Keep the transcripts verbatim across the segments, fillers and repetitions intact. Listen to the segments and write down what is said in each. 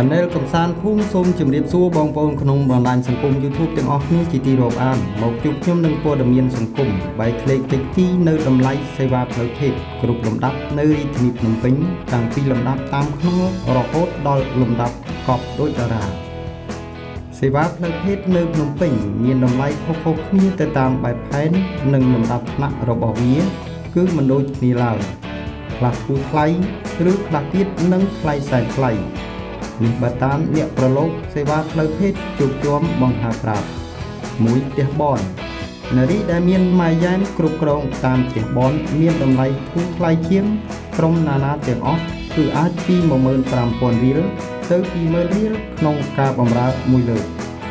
Channel កំសាន្តភូមិសូមជម្រាបសួរបងប្អូនក្នុងបណ្ដាញសង្គម YouTube ទាំងអស់គ្នាជាទីរាប់អានមកជួបខ្ញុំនឹងព័ត៌មានសង្គមបែកក្លេកតិចទីនៅតម្លៃសេវាផ្លូវភេទគ្រប់លំដាប់នៅរាជធានីភ្នំពេញតាំងពីលំដាប់តាមក្នុងរហូតដល់លំដាប់កប់ដូចតារាសេវាផ្លូវភេទនៅភ្នំពេញមានតម្លៃខុសៗគ្នាទៅតាមបែបផែននិងលំដាប់ថ្នាក់របស់វាគឺមិនដូចគ្នាឡើយខ្លះធូរថ្លៃឬខ្លះទៀតនឹងថ្លៃសែនថ្លៃនេះបើតាមអ្នកប្រឡូកសេវាផ្លូវភេទជួបជុំបង្ហាប្រាប់មួយផ្ទះបននារីដែលមានម៉ាយ៉ានគ្រប់គ្រងតាមផ្ទះបនមានតម្លៃធូរថ្លៃជាងក្រុមណានាទាំងអស់គឺអាចពី một nghìn năm trămរៀលទៅ ពីរម៉ឺនរៀលក្នុងការបម្រើមួយលើក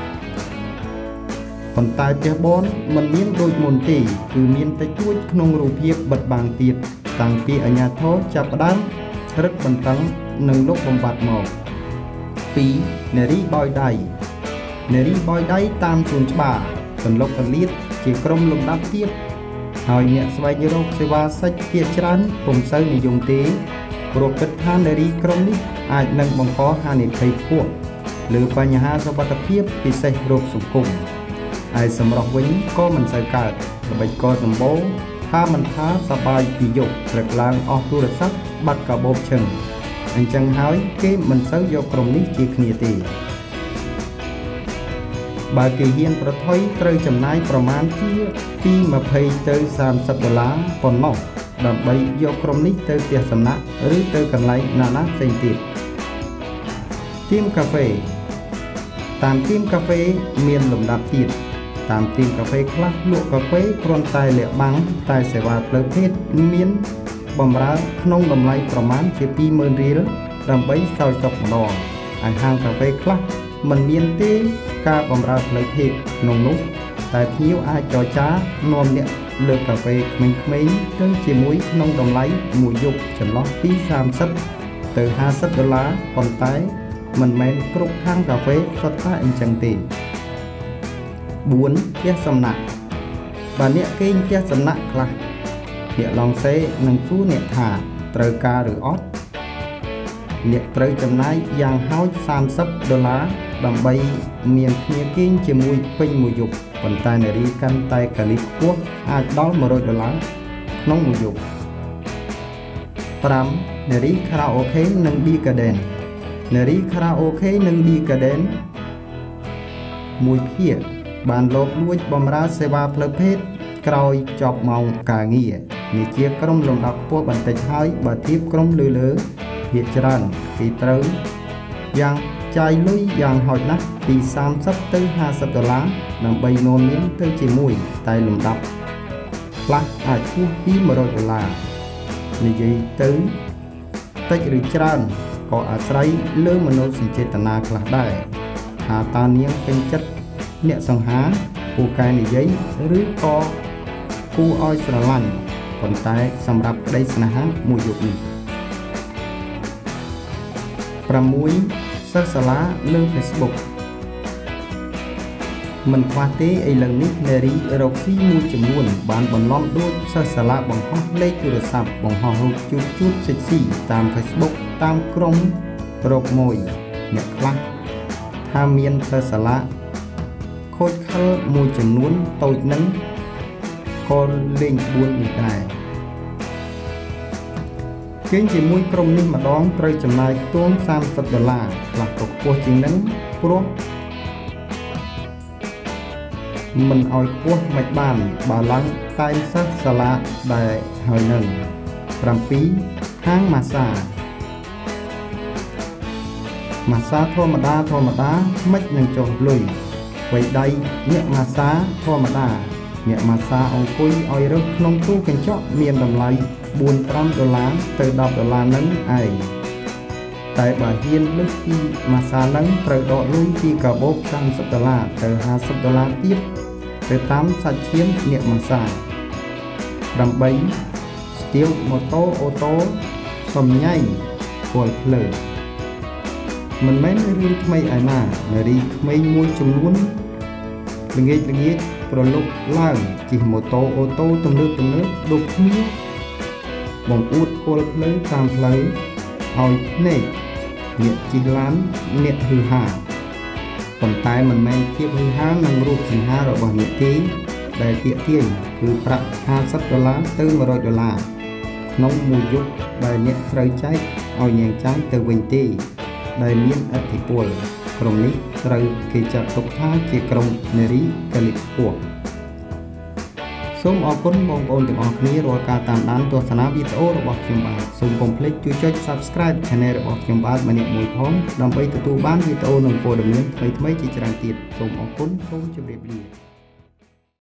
ប៉ុន្តែផ្ទះបនមិនមានដូចមុនទេគឺមានតែជួចក្នុងរូបភាពបិទបាំងទៀតតាំងពីអាជ្ញាធរចាប់ផ្ដើមរឹតបន្តឹងនិងលុបបំបាត់មកពីរនារីបោយដៃនារីបោយដៃតាមសួនច្បារកន្លុកកលៀតជាក្រុមលំដាប់ទៀតហើយអ្នកស្វែងរកសេវាសាច់ភាគច្រើនពុំសូវនិយមទេព្រោះគិតថានារីក្រុមនេះអាចនឹងបង្កហានិភ័យខ្ពស់លើបញ្ហាសុខភាពពិសេសរោគសង្គមហើយសម្រាប់វិញក៏មិនសូវកើតល្បិចកសម្បូរថាមិនថាសប្បាយពីយប់ព្រឹកឡើងអស់ទូរស័ព្ទបាត់កាបូបឈឹងអញ្ចឹងហើយគេមិនសូវយកក្រុមនេះជាគ្នាទេបើគេហ៊ានប្រថុយត្រូវចំណាយប្រមាណជាពីยี่สิบទៅสามสิบដុល្លារប៉ុណ្ណោះដើម្បីយកក្រុមនេះទៅផ្ទះសំណាក់ឬទៅកន្លែងណាណាផ្សេងទៀតទីមកាហ្វេតាមទីមកាហ្វេមានលំដាប់ទៀតតាមទីមកាហ្វេខ្លះលក់កាហ្វេគ្រាន់តែលាក់បាំងតែសេវាផ្លូវភេទមានបំរើក្នុងតម្លៃប្រមាណជា ពីរម៉ឺនរៀលដើម្បីសោយសុខម្ដងហើយហាងកាហ្វេខ្លះមិនមានទេការបម្រើផ្លូវភេទក្នុងនោះតែភ្ញៀវអាចចរចានាំអ្នកលើកកាហ្វេក្មេងៗទៅជាមួយក្នុងតម្លៃមួយយប់ចន្លោះពីสามสิบទៅห้าสิบដុល្លារប៉ុន្តែមិនមែនគ្រប់ហាងកាហ្វេសុទ្ធតែអញ្ចឹងទេបួនផ្ទះសំណាក់បើអ្នកគេងផ្ទះសំណាក់ខ្លះអ្នកឡងសេនឹងសួរអ្នកថាត្រូវការឬអត់អ្នកត្រូវចំណាយយ៉ាងហោចสามสิบដុល្លារដើម្បីមានគ្នាគេងជាមួយពេញមួយយប់ប៉ុន្តែនារីកាន់តែកាលីខ្ពស់អាចដល់một trămដុល្លារក្នុងមួយយប់ប្រាំនារីខារ៉ាអូខេនិងឌីកាដេននារីខារ៉ាអូខេនិងឌីកាដេនមួយភាគបានលោកលួចបម្រើសេវាផ្លូវភេទក្រោយចប់ម៉ោងការងារនេះជាក្រុមលំដាប់ខ្ពស់បន្តិចហើយបើធៀបក្រុមលើលើភាគច្រើនគេត្រូវយ៉ាងចាយលុយយ៉ាងហោចណាស់ពីสามสิบទៅห้าสิบដុល្លារដើម្បីនាំនាងទៅជាមួយតែលំដាប់ខ្លះអាចហួសពីmột trămដុល្លារនិយាយទៅតិចឬច្រើនក៏អាស្រ័យលើមនោសញ្ចេតនាខ្លះដែរថាតើនាងពេញចិត្តអ្នកសង្ហាពូកែនិយាយឬក៏គូឲ្យស្រឡាញ់ប៉ុន្តែសម្រាប់ក្តីស្នេហាមួយយប់នេះប្រាំមួយសិស្សសាលាលើ Facebook មិនខ្វះទេឥឡូវនេះនារីរកស៊ីមួយចំនួនបានបន្លំដូចសិស្សសាលាបង្ហោះលេខទូរស័ព្ទបង្ហោះរូបជួបជួបសិចស៊ីតាម Facebook តាមក្រុមរកមួយអ្នកខ្លះថាមានសិស្សសាលាខូចខលមួយចំនួនតូចនឹងក៏លេងបួននេះដែរគេងជាមួយក្រុមនេះម្ដងត្រូវចំណាយខ្ទង់สามสิบដុល្លារខ្លះក៏ខ្ពស់ជាងនឹងព្រោះមិនឲ្យខ្ពស់មិនបានបើឡើងតែងសិស្សសាលាដែរហើយនឹងប្រាំពីរហាងម៉ាសាម៉ាសាធម្មតាធម្មតាមិននឹងចុះលុយវៃដៃអ្នកម៉ាសាធម្មតាអ្នកម៉ាសាអង្គុយឲ្យរើសក្នុងទូកញ្ចក់មានតម្លៃbốn mươi lămដុល្លារទៅដប់ដុល្លារនឹងឯងតែបើហ៊ានលើសពីម៉ាសានឹងត្រូវដកលុយពីកាបូបสามสิบដុល្លារទៅห้าสิบដុល្លារទៀតទៅតាមសាច់ឈាមអ្នកម៉ាសាដើម្បីស្ទាវម៉ូតូអូតូសំញ៉ៃពលភ្លើមិនមែនរឿងថ្មីឯណានារីក្មេងមួយចំនួនល្ងាចល្ងាចប្រឡប់ឡើងជិះម៉ូតូអូតូទំនើបទំនើបដូចគ្នាបង្អួតពលភ្លើតាមផ្លូវឲ្យភ្នែកអ្នកជិះឡានអ្នកហឺហាប៉ុន្តែមិនមែនភាពហឺហានឹងរូបសង្ហារបស់អ្នកទេដែលទាក់ទាញគឺប្រាក់ห้าสิบដុល្លារទៅmột trămដុល្លារក្នុងមួយយប់ដែលអ្នកត្រូវចែកឲ្យនាងចាយទៅវិញទេដែលមានឥទ្ធិពលក្រុមនេះត្រូវគេចាត់ទុកថាជាក្រុមនារីកលិពស់សូមអរគុណបងប្អូនទាំងអស់គ្នារាល់ការតាមដានទស្សនាវីដេអូរបស់ខ្ញុំបាទសូមកុំភ្លេចជួយចុច Subscribe Channel របស់ខ្ញុំបាទម្នាក់មួយផងដើម្បីទទួលបានវីដេអូនិងព័ត៌មានថ្មីៗជាច្រើនទៀតសូមអរគុណសូមជម្រាបលា